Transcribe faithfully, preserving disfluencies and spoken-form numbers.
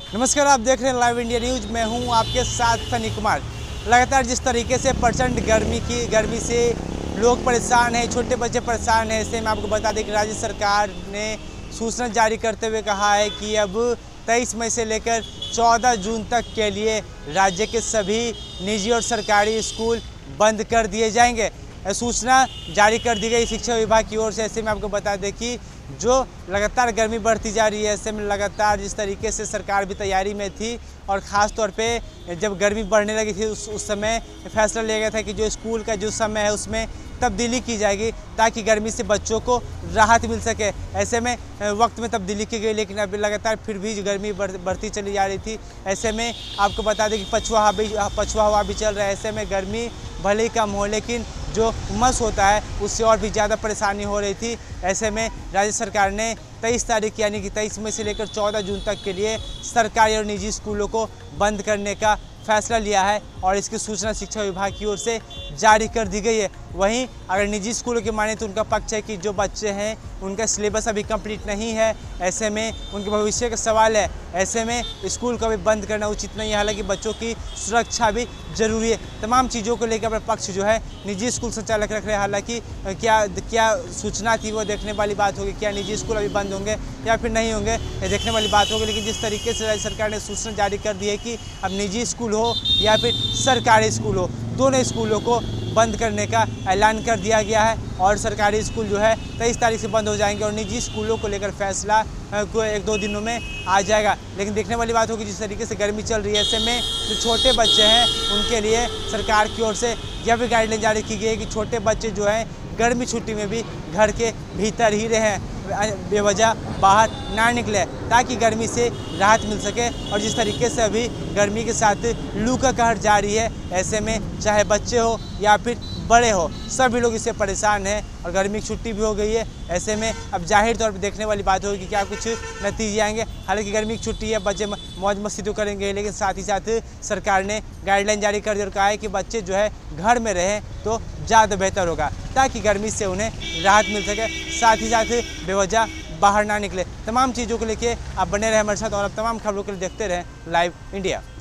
नमस्कार, आप देख रहे हैं लाइव इंडिया न्यूज। मैं हूं आपके साथ सनी कुमार। लगातार जिस तरीके से प्रचंड गर्मी की गर्मी से लोग परेशान हैं, छोटे बच्चे परेशान हैं, ऐसे में आपको बता दें कि राज्य सरकार ने सूचना जारी करते हुए कहा है कि अब तेईस मई से लेकर चौदह जून तक के लिए राज्य के सभी निजी और सरकारी स्कूल बंद कर दिए जाएंगे। सूचना जारी कर दी गई शिक्षा विभाग की ओर से। ऐसे में आपको बता दें कि जो लगातार गर्मी बढ़ती जा रही है, ऐसे में लगातार जिस तरीके से सरकार भी तैयारी में थी और ख़ास तौर पे जब गर्मी बढ़ने लगी थी उस उस समय फैसला लिया गया था कि जो स्कूल का जो समय है उसमें तब्दीली की जाएगी ताकि गर्मी से बच्चों को राहत मिल सके। ऐसे में वक्त में तब्दीली की गई, लेकिन अभी लगातार फिर भी गर्मी बढ़, बढ़ती चली जा रही थी। ऐसे में आपको बता दें कि पछुआ हवा भी पछुआ हवा भी चल रहा है। ऐसे में गर्मी भले ही कम हो, लेकिन जो उमस होता है उससे और भी ज़्यादा परेशानी हो रही थी। ऐसे में राज्य सरकार ने तेईस तारीख यानी कि तेईस मई से लेकर चौदह जून तक के लिए सरकारी और निजी स्कूलों को बंद करने का फैसला लिया है और इसकी सूचना शिक्षा विभाग की ओर से जारी कर दी गई है। वहीं अगर निजी स्कूलों की माने तो उनका पक्ष है कि जो बच्चे हैं उनका सिलेबस अभी कंप्लीट नहीं है, ऐसे में उनके भविष्य का सवाल है। ऐसे में स्कूल को भी बंद करना उचित नहीं है, हालांकि बच्चों की सुरक्षा भी जरूरी है। तमाम चीज़ों को लेकर अपना पक्ष जो है निजी स्कूल संचालक रख रहे हैं। हालांकि क्या क्या सूचना थी वो देखने वाली बात होगी, क्या निजी स्कूल अभी बंद होंगे या फिर नहीं होंगे ये देखने वाली बात होगी। लेकिन जिस तरीके से राज्य सरकार ने सूचना जारी कर दी है कि अब निजी स्कूल हो या फिर सरकारी स्कूल हो, दोनों स्कूलों को बंद करने का ऐलान कर दिया गया है और सरकारी स्कूल जो है तेईस तारीख से बंद हो जाएंगे और निजी स्कूलों को लेकर फैसला को एक दो दिनों में आ जाएगा। लेकिन देखने वाली बात होगी जिस तरीके से गर्मी चल रही है, ऐसे में जो छोटे बच्चे हैं उनके लिए सरकार की ओर से यह भी गाइडलाइन जारी की गई है कि छोटे बच्चे जो हैं गर्मी छुट्टी में भी घर के भीतर ही रहें, बेवजह बाहर ना निकले ताकि गर्मी से राहत मिल सके। और जिस तरीके से अभी गर्मी के साथ लू का कहर जारी है, ऐसे में चाहे बच्चे हो या फिर बड़े हो, सभी लोग इससे परेशान हैं और गर्मी की छुट्टी भी हो गई है। ऐसे में अब जाहिर तौर पर देखने वाली बात होगी कि क्या कुछ नतीजे आएंगे। हालांकि गर्मी की छुट्टी है, बच्चे मौज मस्ती तो करेंगे, लेकिन साथ ही साथ सरकार ने गाइडलाइन जारी कर दी और कहा है कि बच्चे जो है घर में रहें तो ज़्यादा बेहतर होगा ताकि गर्मी से उन्हें राहत मिल सके, साथ ही साथ बेवजह बाहर ना निकले। तमाम चीज़ों को लेके आप बने रहे हमारे साथ और अब तमाम खबरों के लिए देखते रहें लाइव इंडिया।